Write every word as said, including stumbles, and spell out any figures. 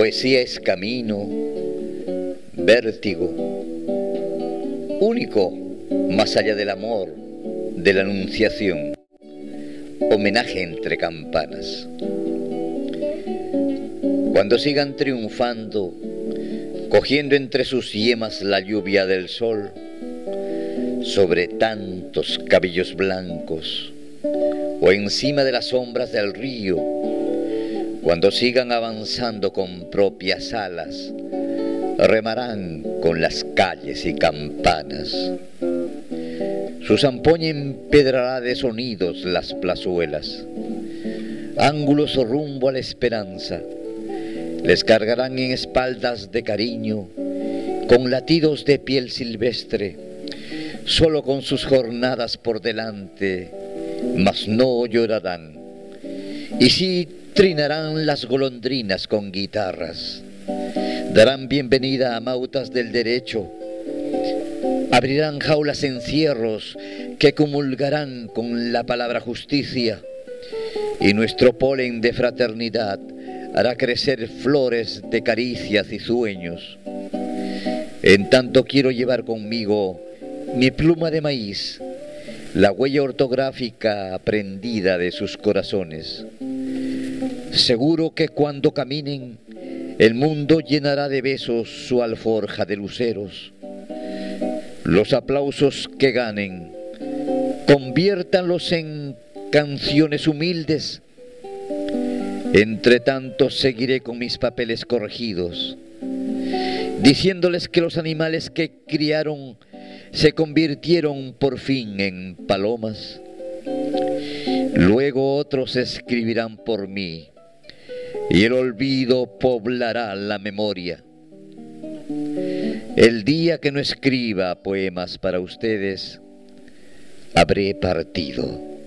poesía es camino, vértigo, único más allá del amor, de la anunciación, homenaje entre campanas. Cuando sigan triunfando, cogiendo entre sus yemas la lluvia del sol, sobre tantos cabellos blancos, o encima de las sombras del río, cuando sigan avanzando con propias alas, remarán con las calles y campanas. Su zampoña empedrará de sonidos las plazuelas, ángulos rumbo a la esperanza, les cargarán en espaldas de cariño, con latidos de piel silvestre, solo con sus jornadas por delante, mas no llorarán. Y sí trinarán las golondrinas con guitarras, darán bienvenida a mautas del derecho, abrirán jaulas encierros que comulgarán con la palabra justicia, y nuestro polen de fraternidad hará crecer flores de caricias y sueños. En tanto quiero llevar conmigo mi pluma de maíz, la huella ortográfica aprendida de sus corazones. Seguro que cuando caminen, el mundo llenará de besos su alforja de luceros. Los aplausos que ganen, conviértanlos en canciones humildes. Entre tanto seguiré con mis papeles corregidos, diciéndoles que los animales que criaron se convirtieron por fin en palomas. Luego otros escribirán por mí, y el olvido poblará la memoria. El día que no escriba poemas para ustedes, habré partido.